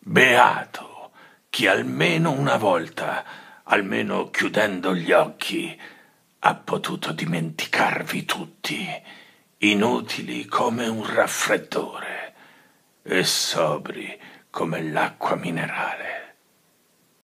Beato chi almeno una volta, almeno chiudendo gli occhi, ha potuto dimenticarvi tutti, inutili come un raffreddore e sobri come l'acqua minerale.